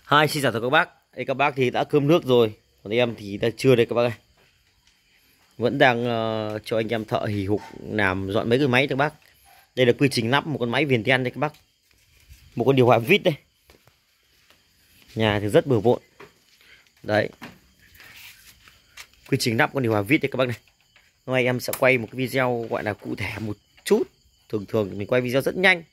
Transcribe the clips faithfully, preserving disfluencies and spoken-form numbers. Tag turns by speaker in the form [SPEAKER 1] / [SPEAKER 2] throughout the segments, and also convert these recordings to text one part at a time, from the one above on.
[SPEAKER 1] Hai, xin chào tất cả các bác. Đây các bác thì đã cơm nước rồi, còn em thì đã chưa đây các bác ơi. Vẫn đang uh, cho anh em thợ hì hục làm dọn mấy cái máy các bác. Đây là quy trình lắp một con máy viền đen đây các bác. Một con điều hòa vít đây. Nhà thì rất bừa bộn. Đấy. Quy trình lắp con điều hòa vít đây các bác này. Hôm nay em sẽ quay một cái video gọi là cụ thể một chút. Thường thường mình quay video rất nhanh.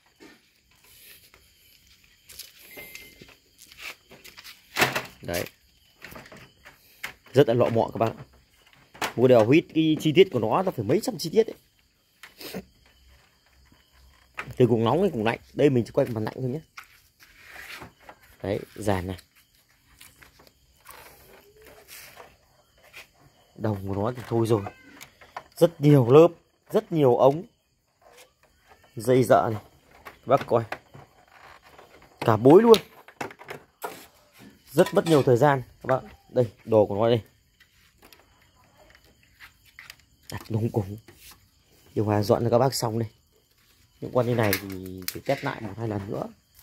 [SPEAKER 1] Đấy. Rất là lọ mọ các bác. Một điều huýt cái chi tiết của nó nó phải mấy trăm chi tiết đấy. Từ cùng nóng đến cùng lạnh. Đây mình chỉ quay mặt lạnh thôi nhé. Đấy, dàn này. Đồng của nó thì thôi rồi. Rất nhiều lớp, rất nhiều ống. Dây dợ này. Các bác coi. Cả bối luôn. Rất mất nhiều thời gian các bác. Đây, đồ của nó đây. Đặt núng cùng. Điều hòa dọn cho các bác xong đây. Những con như này thì phải test lại một hai lần nữa.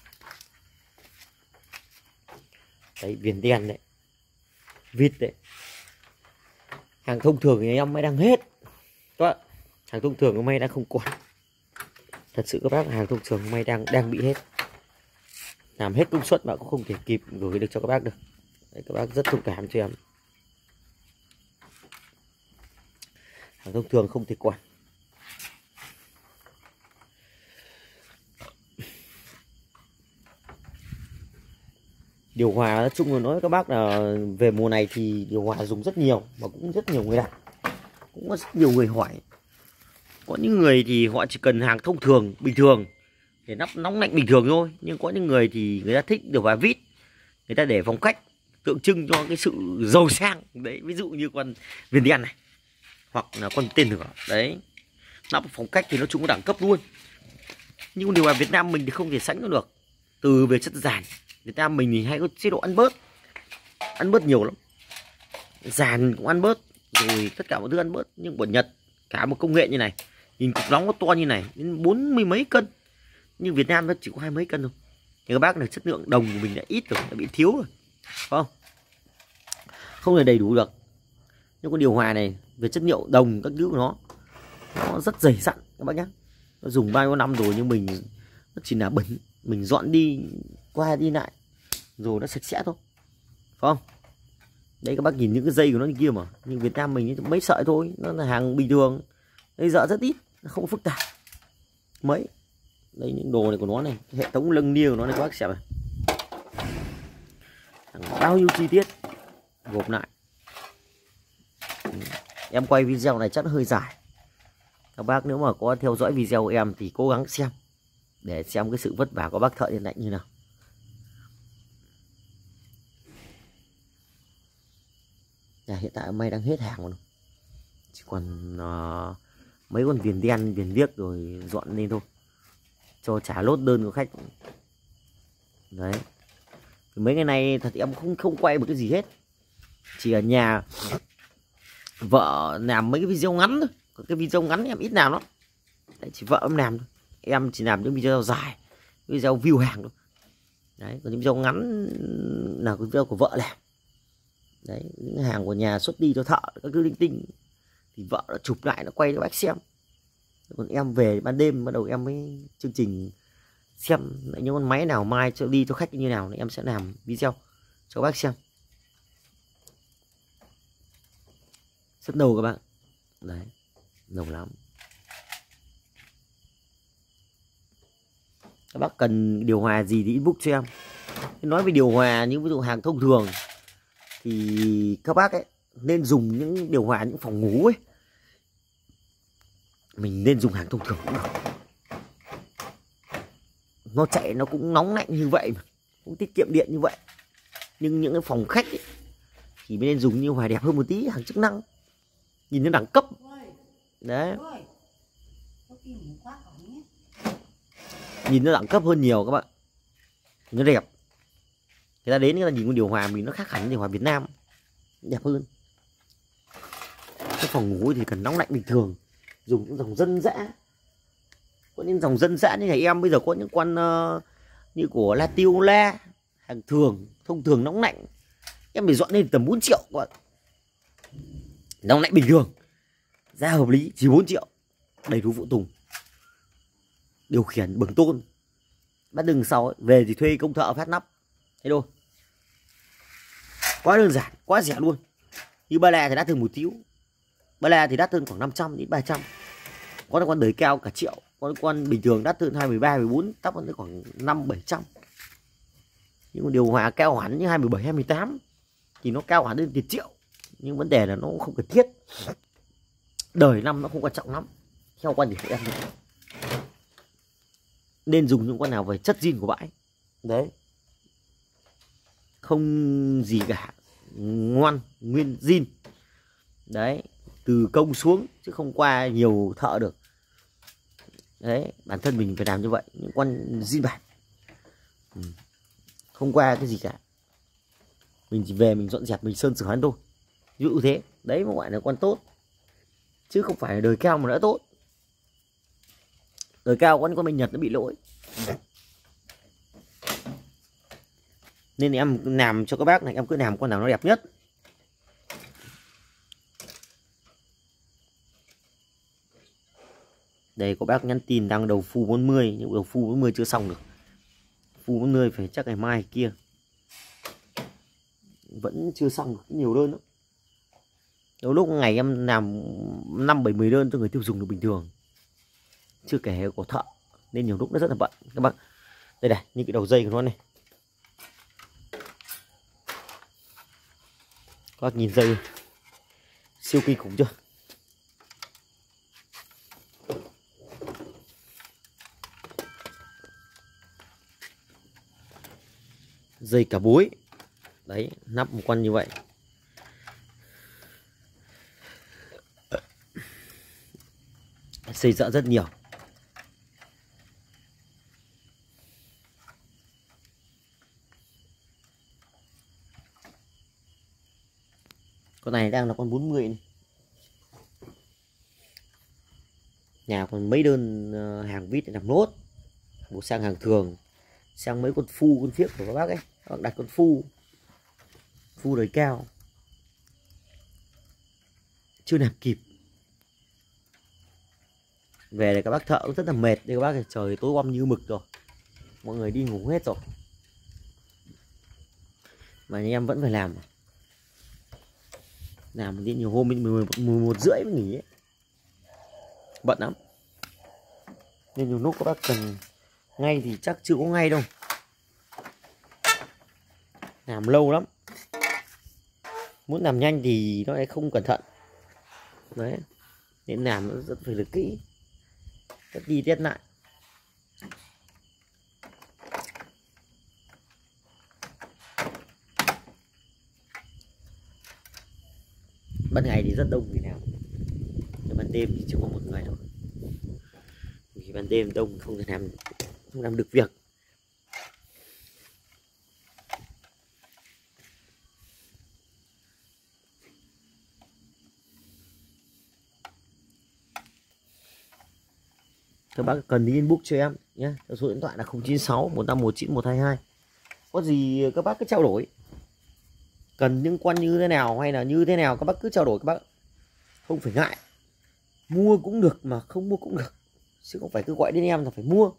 [SPEAKER 1] Đấy, viền đen đấy. Vít đấy. Hàng thông thường thì em mới đang hết. Các bạn, hàng thông thường hôm nay đang không còn. Thật sự các bác, hàng thông thường hôm nay đang đang bị hết. Làm hết công suất mà cũng không thể kịp gửi được cho các bác được. Đấy, các bác rất thông cảm cho em. Hàng thông thường không thể quản. Điều hòa nói chung là nói các bác là về mùa này thì điều hòa dùng rất nhiều và cũng rất nhiều người đặt. Cũng có rất nhiều người hỏi. Có những người thì họ chỉ cần hàng thông thường, bình thường để nắp nóng lạnh bình thường thôi. Nhưng có những người thì người ta thích điều hòa vít. Người ta để phong cách tượng trưng cho cái sự giàu sang. Đấy, ví dụ như con viền đen này. Hoặc là con tên lửa. Đấy. Nắp phong cách thì nó chung có đẳng cấp luôn. Nhưng điều hòa Việt Nam mình thì không thể sánh nó được. Từ về chất giàn, Việt Nam mình thì hay có chế độ ăn bớt. Ăn bớt nhiều lắm. Giàn cũng ăn bớt. Rồi tất cả mọi thứ ăn bớt. Nhưng của Nhật, cả một công nghệ như này, nhìn cục nóng nó to như này, đến bốn mươi mấy cân. Nhưng Việt Nam nó chỉ có hai mấy cân thôi. Thì các bác này chất lượng đồng của mình đã ít rồi, đã bị thiếu rồi. Phải không? Không thể đầy đủ được. Nhưng con điều hòa này, về chất liệu đồng các thứ của nó, nó rất dày dặn các bác nhé. Nó dùng bao nhiêu năm rồi nhưng mình nó chỉ là bẩn. Mình dọn đi, qua đi lại, rồi nó sạch sẽ thôi. Phải không? Đấy các bác nhìn những cái dây của nó như kia mà. Nhưng Việt Nam mình mấy sợi thôi. Nó là hàng bình thường. Đây dợ rất ít. Nó không phức tạp. Mấy. Đây những đồ này của nó này. Hệ thống lưng nia của nó này các bác xem này. Bao nhiêu chi tiết. Gộp lại. Em quay video này chắc hơi dài. Các bác nếu mà có theo dõi video của em thì cố gắng xem. Để xem cái sự vất vả của bác thợ điện lạnh như nào. Nhà hiện tại may đang hết hàng rồi. Chỉ còn uh, mấy con viền đen, viền biếc rồi dọn lên thôi. Cho trả lốt đơn của khách. Đấy. Mấy ngày này thật em không không quay một cái gì hết. Chỉ ở nhà vợ làm mấy cái video ngắn thôi. Cái video ngắn em ít làm lắm. Đấy, chỉ vợ em làm thôi. Em chỉ làm những video dài, video view hàng thôi. Đấy, còn những video ngắn là cái video của vợ làm. Đấy, những hàng của nhà xuất đi cho thợ các thứ linh tinh thì vợ đã chụp lại, nó quay cho bác xem. Còn em về ban đêm bắt đầu em mới chương trình xem những con máy nào mai cho đi cho khách như nào thì em sẽ làm video cho bác xem. Rất đầu các bạn. Đấy, đầu lắm. Các bác cần điều hòa gì thì inbox cho em. Nói về điều hòa những ví dụ hàng thông thường thì các bác ấy nên dùng những điều hòa những phòng ngủ ấy. Mình nên dùng hàng thông thường cũng được. Nó chạy nó cũng nóng lạnh như vậy mà, cũng tiết kiệm điện như vậy. Nhưng những cái phòng khách ấy, thì mới nên dùng điều hòa đẹp hơn một tí, hàng chức năng. Nhìn nó đẳng cấp. Đấy. Nhìn nó đẳng cấp hơn nhiều các bạn. Nó đẹp. Người ta đến người ta nhìn con điều hòa mình nó khác hẳn điều hòa Việt Nam. Đẹp hơn. Cái phòng ngủ thì cần nóng lạnh bình thường. Dùng những dòng dân dã. Có những dòng dân dã như nhà em bây giờ có những con uh, như của Latiola hàng thường thông thường nóng lạnh em phải dọn lên tầm bốn triệu các bạn. Nóng lạnh bình thường giá hợp lý chỉ bốn triệu, đầy đủ phụ tùng, điều khiển bừng tôn, bắt đường sau ấy, về thì thuê công thợ phát nắp thế thôi, quá đơn giản, quá rẻ luôn. Như ba la thì đắt hơn một tíu, ba la thì đắt hơn khoảng năm trăm đến ba trăm, có con đời cao cả triệu, có con bình thường đắt hơn hai mươi ba, mười bốn, tắp hơn khoảng năm bảy trăm. Nhưng điều hòa cao hẳn như hai mươi bảy, hai mươi tám thì nó cao hẳn lên tiền triệu, nhưng vấn đề là nó không cần thiết, đời năm nó không quan trọng lắm theo quan điểm của em. Nên dùng những con nào về chất zin của bãi đấy, không gì cả, ngoan nguyên zin đấy, từ công xuống chứ không qua nhiều thợ được đấy. Bản thân mình phải làm như vậy, những con zin bản ừ. Không qua cái gì cả, mình chỉ về mình dọn dẹp mình sơn sửa hắn thôi, ví dụ thế đấy mà gọi là con tốt, chứ không phải là đời cao mà đã tốt. Đời cao con con bên Nhật nó bị lỗi, nên em làm cho các bác này em cứ làm con nào nó đẹp nhất. Đây có bác nhắn tin đang đầu phu bốn mươi nhưng đầu phu bốn mươi chưa xong được, phu bốn mươi phải chắc ngày mai kia, vẫn chưa xong được, nhiều đơn lắm. Đôi lúc ngày em làm năm bảy mươi đơn cho người tiêu dùng được bình thường, chưa kể có thợ, nên nhiều lúc nó rất là bận các bạn. Đây này, những cái đầu dây của nó này, các bác nhìn dây siêu kinh khủng chưa. Dây cả bối đấy, nắp một con như vậy. Xây dựng rất nhiều. Con này đang là con bốn mươi này. Nhà còn mấy đơn hàng vít để làm nốt, một sang hàng thường, sang mấy con phu con phiếc của các bác ấy, các bác đặt con phu phu đời cao chưa làm kịp, về đây các bác thợ cũng rất là mệt. Đây các bác này, trời tối om như mực rồi, mọi người đi ngủ hết rồi mà nhà em vẫn phải làm, làm đến nhiều hôm đến mười một rưỡi mới nghỉ ấy. Bận lắm, nên nhiều lúc các bác cần ngay thì chắc chưa có ngay đâu, làm lâu lắm. Muốn làm nhanh thì nó lại không cẩn thận đấy, nên làm nó rất phải là kỹ, rất đi tiết lại. Ban ngày thì rất đông người làm, nhưng ban đêm thì chỉ có một người thôi, vì ban đêm đông không thể làm không làm được việc. Các bác cần đi inbox cho em nhé, số điện thoại là không chín sáu một năm một chín một hai hai. Có gì các bác cứ trao đổi, cần những con như thế nào hay là như thế nào các bác cứ trao đổi, các bác không phải ngại, mua cũng được mà không mua cũng được, chứ không phải cứ gọi đến em là phải mua.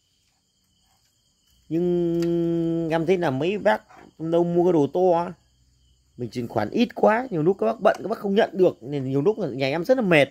[SPEAKER 1] Nhưng em thấy là mấy bác đâu mua cái đồ to, mình chuyển khoản ít quá, nhiều lúc các bác bận các bác không nhận được, nên nhiều lúc là nhà em rất là mệt.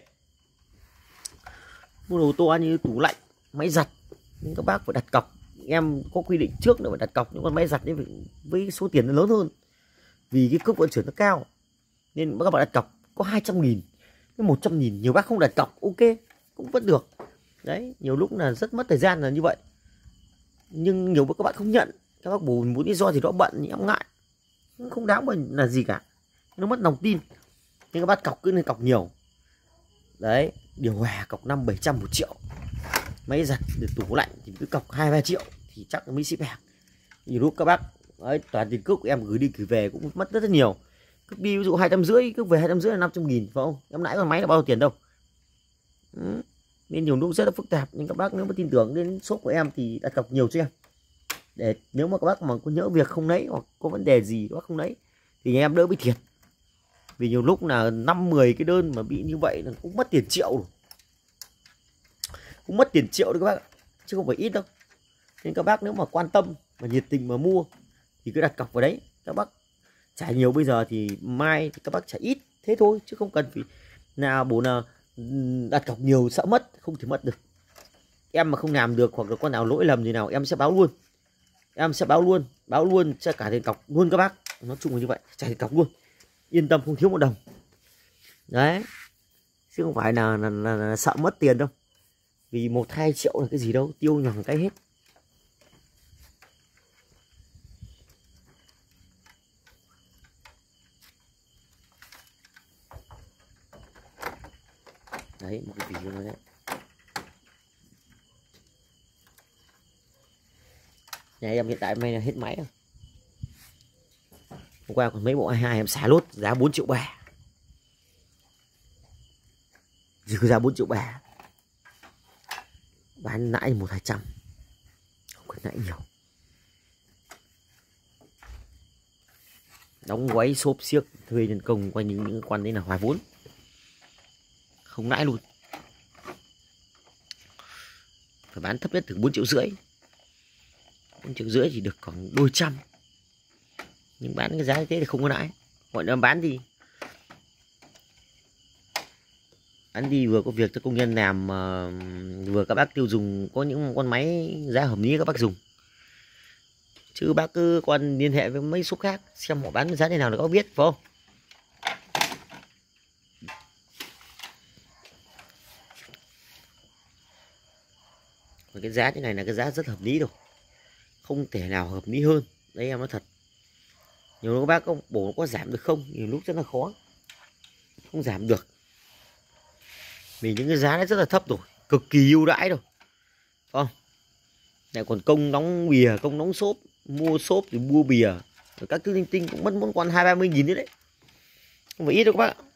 [SPEAKER 1] Mua đồ to như tủ lạnh, máy giặt, nhưng các bác phải đặt cọc. Em có quy định trước nữa phải đặt cọc những con máy giặt ấy với số tiền nó lớn hơn, vì cái cước vận chuyển nó cao, nên các bạn đặt cọc có hai trăm nghìn với một trăm nghìn. Nhiều bác không đặt cọc ok cũng vẫn được đấy, nhiều lúc là rất mất thời gian là như vậy. Nhưng nhiều các bạn không nhận, các bác bù muốn lý do thì đó bận, nhưng em ngại, không đáng bởi là gì cả, nó mất lòng tin. Nhưng các bác cọc cứ nên cọc nhiều đấy, điều hòa cọc năm bảy trăm một triệu, máy giặt được tủ lạnh thì cứ cọc hai ba triệu thì chắc mới ship hàng. Nhiều lúc các bác ấy, toàn tiền cước của em gửi đi gửi về cũng mất rất là nhiều. Cước đi ví dụ hai trăm rưỡi, cước về hai trăm rưỡi là năm trăm nghìn phải không? Em lãi con máy là bao nhiêu tiền đâu. Ừ. Nên nhiều lúc rất là phức tạp, nhưng các bác nếu mà tin tưởng đến shop của em thì đặt cọc nhiều cho em. để nếu mà các bác mà có nhỡ việc không lấy hoặc có vấn đề gì các bác không lấy thì nhà em đỡ bị thiệt. Vì nhiều lúc là năm mười cái đơn mà bị như vậy là cũng mất tiền triệu rồi. Cũng mất tiền triệu đấy các bác, chứ không phải ít đâu. Nên các bác nếu mà quan tâm và nhiệt tình mà mua thì cứ đặt cọc vào đấy. Các bác trả nhiều bây giờ thì mai thì các bác trả ít, thế thôi, chứ không cần phải nào bố nào đặt cọc nhiều sợ mất, không thể mất được. Em mà không làm được hoặc là con nào lỗi lầm gì nào em sẽ báo luôn. Em sẽ báo luôn, báo luôn cho cả tiền cọc luôn các bác. Nói chung là như vậy, trả tiền cọc luôn. Yên tâm không thiếu một đồng. Đấy. Chứ không phải là, là, là, là sợ mất tiền đâu. Vì một hai triệu là cái gì đâu, tiêu nhằng cái hết. Đấy, một cái ví dụ đấy. Nhà em hiện tại hôm nay là hết máy rồi. Hôm qua còn mấy bộ hai hai em xả lốt giá bốn triệu ba. Chỉ có giá bốn triệu ba. Bán lãi một hai trăm. Không cần lãi nhiều. Đóng gói xốp xiếc thuê nhân công qua những những quan đấy là hoài vốn. Không lãi luôn. Phải bán thấp nhất từ bốn triệu rưỡi. bốn triệu rưỡi thì được khoảng đôi trăm. Nhưng bán cái giá như thế thì không có lãi. Gọi là bán thì bán đi vừa có việc cho công nhân làm, mà vừa các bác tiêu dùng có những con máy giá hợp lý các bác dùng. Chứ bác cứ quan liên hệ với mấy shop khác xem họ bán giá thế nào để có biết, phải không? Còn cái giá thế này là cái giá rất hợp lý rồi, không thể nào hợp lý hơn. Đấy em nói thật. Nhiều lúc các bác có bổ có giảm được không, nhiều lúc rất là khó, không giảm được. Vì những cái giá đấy rất là thấp rồi, cực kỳ ưu đãi rồi, không? Lại còn công đóng bìa, công đóng xốp, mua xốp thì mua bìa, rồi các thứ linh tinh cũng mất mỗi con hai ba mươi nghìn đấy đấy, không phải ít đâu các bác.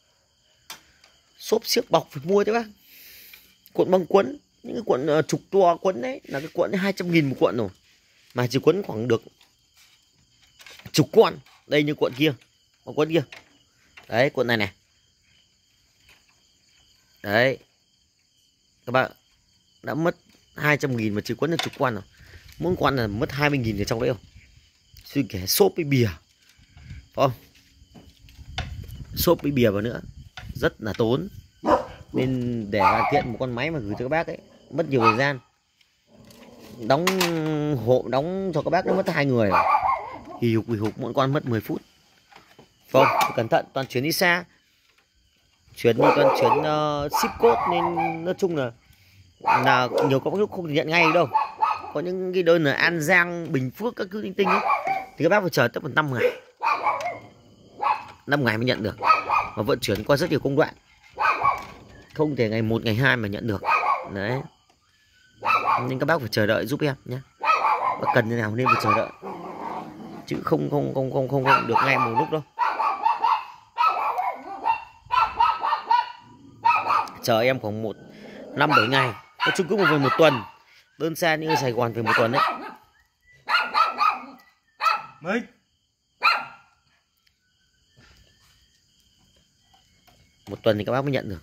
[SPEAKER 1] Xốp xiếc bọc phải mua chứ bác. Cuộn băng quấn, những cái cuộn uh, trục to quấn đấy là cái cuộn hai trăm nghìn một cuộn rồi, mà chỉ quấn khoảng được chục con. Đây như cuộn kia, con quấn kia, đấy cuộn này này, đấy các bạn đã mất hai trăm nghìn mà chỉ quấn được chục con rồi. Mỗi con là mất hai mươi nghìn ở trong đấy không? Suy kể xốp với bìa, không? Xốp với bìa vào nữa rất là tốn. Nên để hoàn thiện một con máy mà gửi cho các bác ấy mất nhiều thời gian. Đóng hộp đóng cho các bác nó mất hai người. Hì hục hì hục mỗi con mất mười phút. Không, cẩn thận, toàn chuyến đi xa. Chuyến đi toàn chuyến uh, ship code nên nói chung là là nhiều các bác lúc không nhận ngay đâu. Có những cái đơn là An Giang, Bình Phước các thứ linh tinh ấy thì các bác phải chờ tới một năm ngày. năm ngày mới nhận được. Và vận chuyển qua rất nhiều công đoạn. Không thể ngày một ngày hai mà nhận được. Đấy. Nên các bác phải chờ đợi giúp em nhé. Bác cần như nào nên phải chờ đợi. Chứ không không không không không, không được ngay một lúc đâu. Chờ em khoảng một năm bảy ngày. Nói chung cứ một về một tuần. Đơn xa như ở Sài Gòn về một tuần đấy. Mấy? Một tuần thì các bác mới nhận được.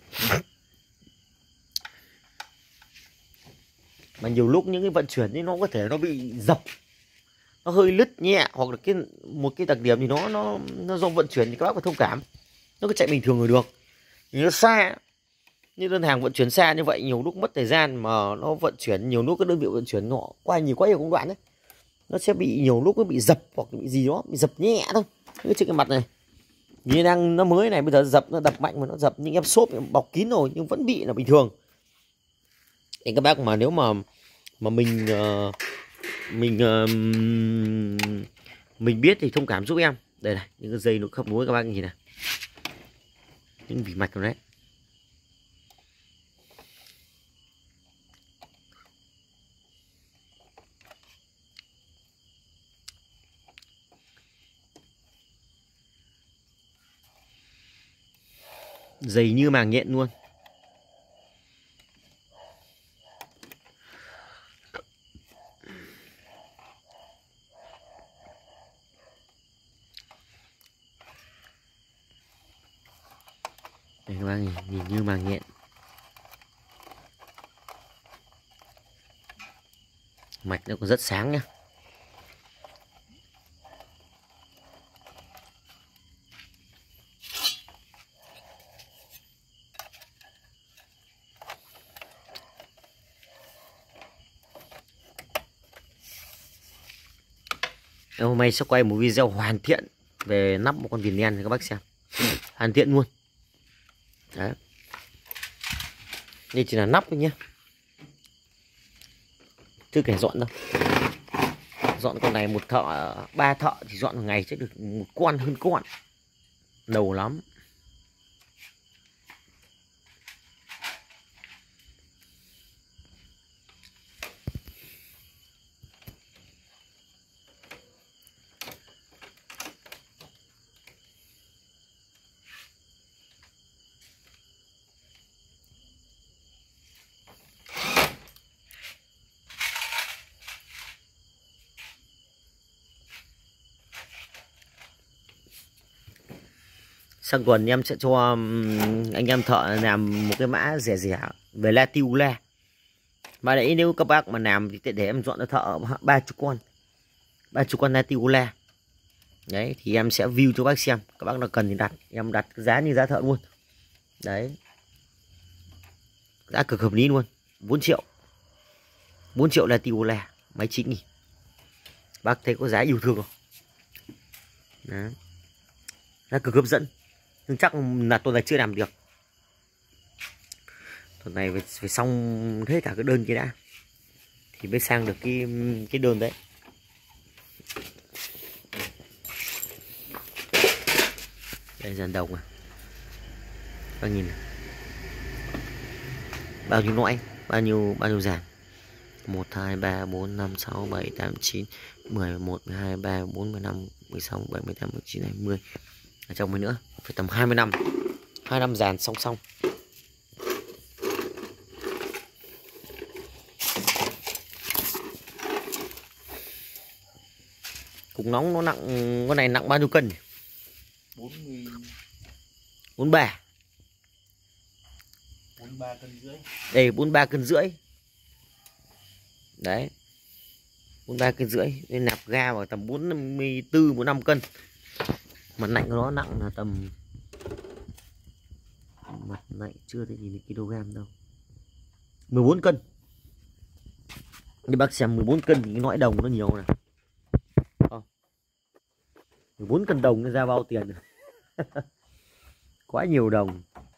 [SPEAKER 1] Mà nhiều lúc những cái vận chuyển thì nó có thể nó bị dập, nó hơi lứt nhẹ, hoặc là cái một cái đặc điểm thì nó nó nó do vận chuyển thì các bác phải thông cảm. Nó cứ chạy bình thường rồi được. Thì nó xa, như đơn hàng vận chuyển xa như vậy nhiều lúc mất thời gian, mà nó vận chuyển nhiều lúc cái đơn vị vận chuyển nó qua nhiều quá nhiều công đoạn đấy, nó sẽ bị nhiều lúc nó bị dập hoặc bị gì đó, bị dập nhẹ thôi. Cái trên cái mặt này như đang nó mới này, bây giờ dập nó đập mạnh mà nó dập, nhưng em xốp em bọc kín rồi nhưng vẫn bị là bình thường. Thì các bác mà nếu mà mà mình uh, mình uh, mình biết thì thông cảm giúp em. Đây này, những cái dây nó khớp nối các bác nhìn này, những vỉ mạch rồi đấy. Dày như màng nhện luôn. Đây các bác nhìn, nhìn như màng nhện. Mạch nó còn rất sáng nhá. Hôm nay sẽ quay một video hoàn thiện về nắp một con vìn đen cho các bác xem. Hoàn thiện luôn. Đấy. Đây chỉ là nắp thôi nhé, chưa kể dọn đâu. Dọn con này một thợ, ba thợ thì dọn một ngày sẽ được một con hơn con. Đầu lắm. Sang tuần em sẽ cho anh em thợ làm một cái mã rẻ rẻ về Latiola. Mà đấy nếu các bác mà làm thì để em dọn cho thợ ba chục con, ba chục con Latiola. Đấy thì em sẽ view cho bác xem. Các bác nào cần thì đặt, em đặt giá như giá thợ luôn. Đấy, giá cực hợp lý luôn, bốn triệu, bốn triệu Latiola, máy chín nghìn. Bác thấy có giá yêu thương không? Đấy, giá cực hấp dẫn. Nhưng chắc là tuần này chưa làm được. Tuần này phải, phải xong hết cả cái đơn kia đã thì mới sang được cái cái đơn đấy. Đây dàn đồng à. Các nhìn này. Bao nhiêu loại, bao nhiêu bao nhiêu dàn. một hai ba bốn năm sáu bảy tám chín mười một mười hai mười ba mười bốn mười lăm mười sáu mười bảy mười tám mười chín hai mươi. Ở trong mấy nữa phải tầm hai mươi năm, hai năm dàn song song. Cục nóng nó nặng, con này nặng bao nhiêu cân? bốn mươi, bốn mươi ba, bốn mươi ba cân rưỡi. Đây bốn mươi ba cân rưỡi. Đấy, bốn mươi ba cân rưỡi. Nên nạp ga vào tầm bốn mươi tư bốn mươi lăm cân. Mặt lạnh của nó nặng là tầm, mặt lạnh chưa thấy gì kg đâu, mười bốn cân. Như bác xem mười bốn cân thì cái lõi đồng nó nhiều này. Không, mười bốn cân đồng nó ra bao tiền. Quá nhiều đồng.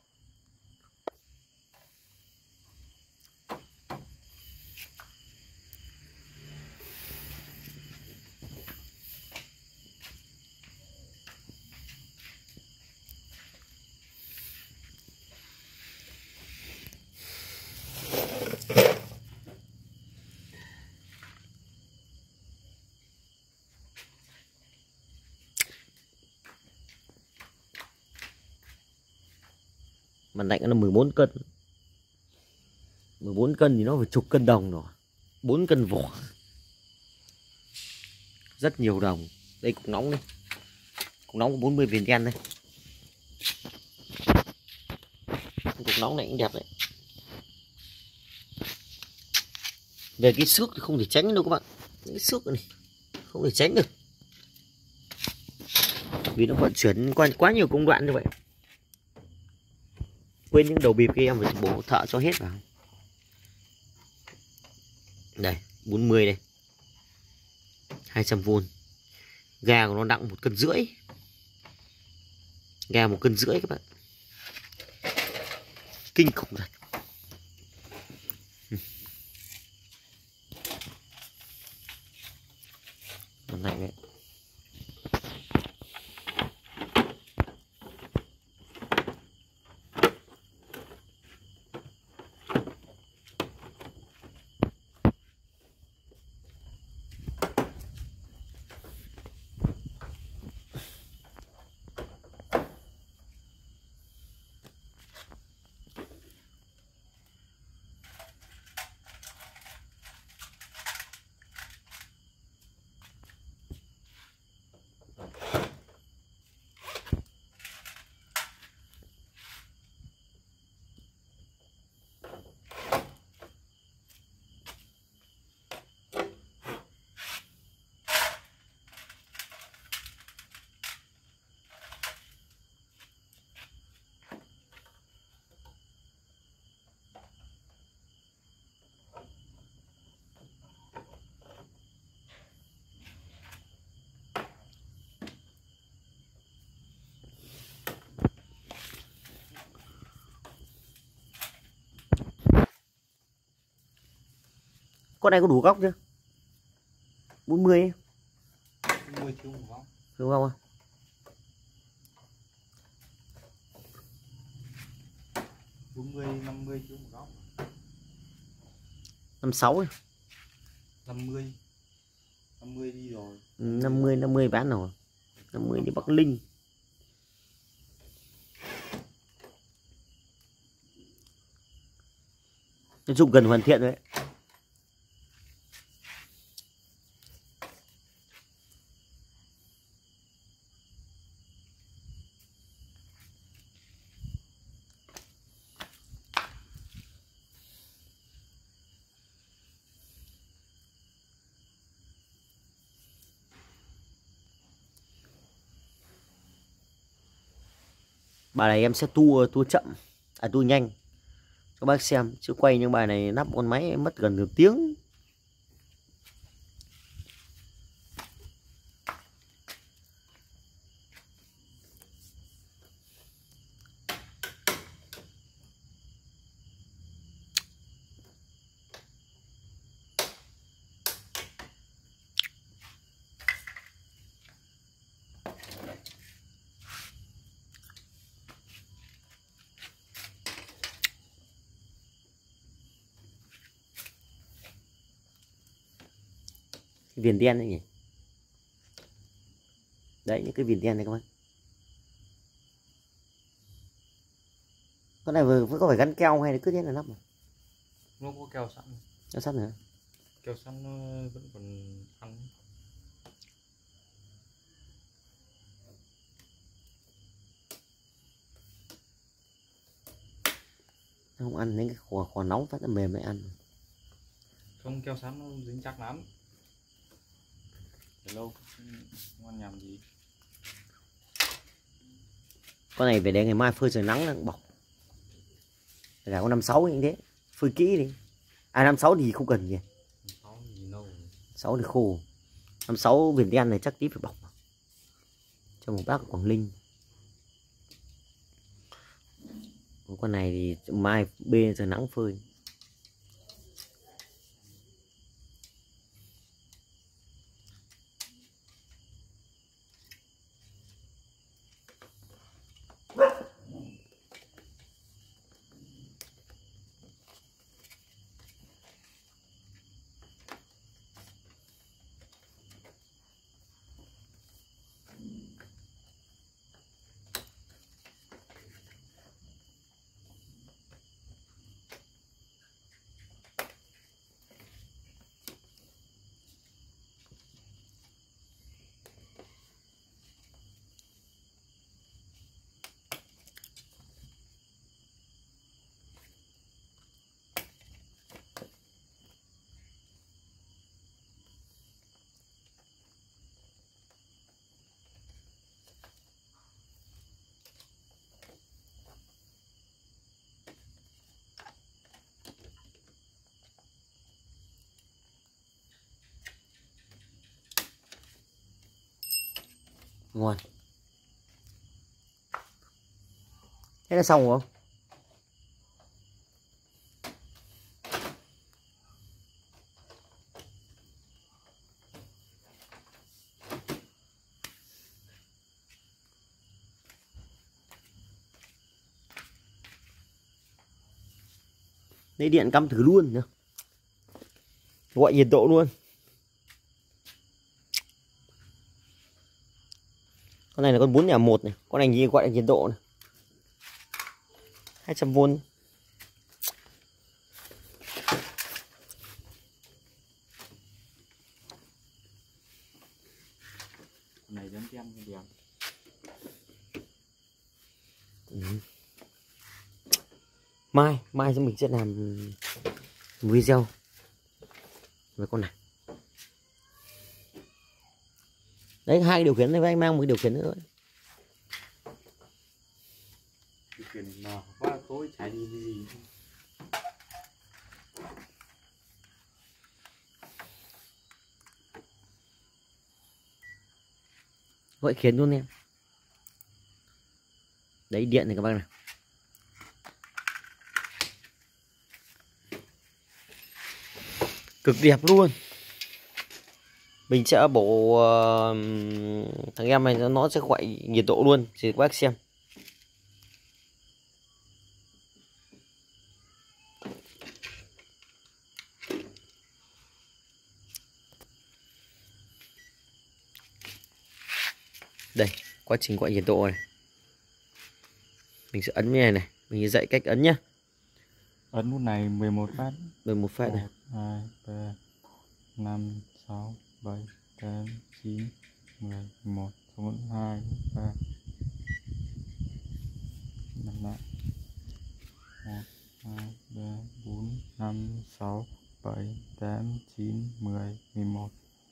[SPEAKER 1] Mặt lạnh nó mười bốn cân. mười bốn cân thì nó phải chục cân đồng rồi. bốn cân vỏ. Rất nhiều đồng. Đây cục nóng đây. Cục nóng có bốn mươi viên đen đây. Cục nóng này cũng đẹp đấy. Về cái xước thì không thể tránh đâu các bạn. Những cái xước này không thể tránh được. Vì nó vận chuyển qua quá nhiều công đoạn như vậy. Quên những đầu bịp kia em phải bổ thợ cho hết vào. Đây, bốn mươi đây. hai trăm vôn. Ga của nó nặng một cân rưỡi. Ga một cân rưỡi các bạn. Kinh khủng thật. Nó lạnh đấy. Con này có đủ góc chưa? bốn mươi ấy.
[SPEAKER 2] bốn mươi thiếu một góc.
[SPEAKER 1] Đúng không?
[SPEAKER 2] bốn mươi năm mươi thiếu một góc.
[SPEAKER 1] năm sáu ấy.
[SPEAKER 2] năm mươi. năm mươi đi rồi.
[SPEAKER 1] Ừ, năm mươi năm mươi bán rồi. năm mươi đi Bắc Linh. Nói chung gần hoàn thiện rồi đấy. Bài này em sẽ tua tua chậm, à tua nhanh cho bác xem, chứ quay những bài này lắp con máy em mất gần nửa tiếng. Cái viền đen đấy nhỉ, đấy những cái viền đen này các bác. Con này vừa có phải gắn keo hay là cứ thế là lắp mà?
[SPEAKER 2] Nó có keo sẵn.
[SPEAKER 1] Keo sắt nữa.
[SPEAKER 2] Keo sẵn nó vẫn còn ăn.
[SPEAKER 1] Không ăn những cái khò, khò nóng phát là mềm lại ăn.
[SPEAKER 2] Không, keo sẵn nó dính chắc lắm. Để lâu không ăn nhầm gì.
[SPEAKER 1] Con này phải để ngày mai phơi trời nắng là bọc. Phải là con năm sáu như thế, phơi kỹ đi. À năm sáu thì không cần gì.
[SPEAKER 2] sáu thì nâu.
[SPEAKER 1] sáu thì khô. năm sáu viền đen này chắc tí phải bọc cho một bác ở Quảng Ninh. Con này thì mai bê giờ nắng phơi. Ngon. Thế là xong rồi không? Lấy điện cắm thử luôn nữa. Gọi nhiệt độ luôn. Con này là con bốn nhà một này, con này như gọi là nhiệt độ này. hai trăm vôn.
[SPEAKER 2] Này dán tem cái đẹp.
[SPEAKER 1] Ừ. Mai, mai chúng mình sẽ làm video với con này. Đấy, hai cái điều khiển này với anh mang một cái điều khiển nữa thôi.
[SPEAKER 2] Điều khiển mà quá tối chả đi cái gì.
[SPEAKER 1] Gọi khiến luôn em. Đấy điện này các bác này. cực đẹp luôn. Mình sẽ bổ uh, thằng em này nó sẽ gọi nhiệt độ luôn thì các bác xem. Đây, quá trình gọi nhiệt độ này. Mình sẽ ấn như này này, mình sẽ dạy cách ấn nhá.
[SPEAKER 2] Ấn nút này mười một phát.
[SPEAKER 1] mười một phát này.
[SPEAKER 2] một, hai, ba, năm, sáu, bảy, tám, chín, mười, mười một, một, hai, ba. năm lại. một, hai, ba, bốn, năm, sáu, bảy, tám, chín, mười, mười một.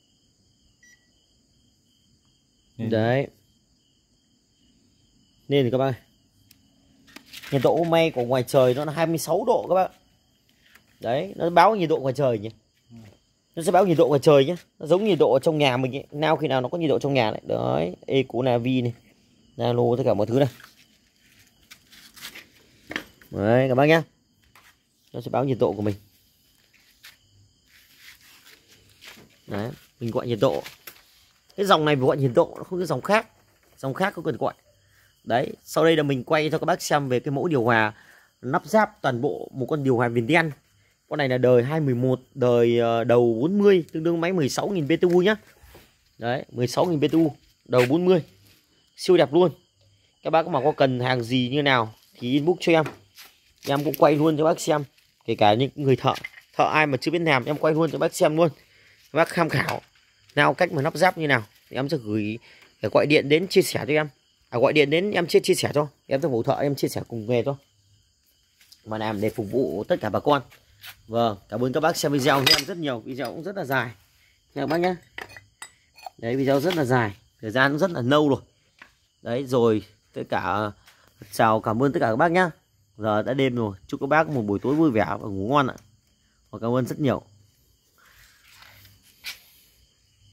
[SPEAKER 2] Nên.
[SPEAKER 1] Đấy. Nên thì các bác, nhiệt độ hôm nay của ngoài trời nó là hai mươi sáu độ các bạn. Đấy, nó báo nhiệt độ ngoài trời nhỉ. Nó sẽ báo nhiệt độ ngoài trời nhé. Nó giống nhiệt độ ở trong nhà mình ấy. Nào khi nào nó có nhiệt độ trong nhà này. Đấy, Econavi này, Nano tất cả mọi thứ này. Đấy các bác nhá. Nó sẽ báo nhiệt độ của mình. Đấy, mình gọi nhiệt độ. Cái dòng này phải gọi nhiệt độ, nó không có dòng khác. Dòng khác không cần gọi. Đấy, sau đây là mình quay cho các bác xem về cái mẫu điều hòa lắp ráp toàn bộ một con điều hòa viền đen. Con này là đời hai mười một, đời đầu bốn mươi, tương đương máy mười sáu nghìn bê tê u nhá. Đấy, mười sáu nghìn bê tê u, đầu bốn mươi. Siêu đẹp luôn. Các bác mà có cần hàng gì như nào thì inbox cho em. Em cũng quay luôn cho bác xem. Kể cả những người thợ, thợ ai mà chưa biết làm em quay luôn cho bác xem luôn. Các bác tham khảo nào cách mà lắp ráp như nào thì em sẽ gửi, để gọi điện đến chia sẻ cho em. À, gọi điện đến em chia chia sẻ cho em, sẽ hỗ thợ em chia sẻ cùng nghề thôi, mà làm để phục vụ tất cả bà con. Vâng, cảm ơn các bác xem video của em rất nhiều. Video cũng rất là dài nha các bác nhé. Đấy, video rất là dài, thời gian cũng rất là lâu rồi. Đấy rồi, tất cả chào cảm ơn tất cả các bác nhá. Giờ đã đêm rồi, chúc các bác một buổi tối vui vẻ và ngủ ngon ạ. Và cảm ơn rất nhiều.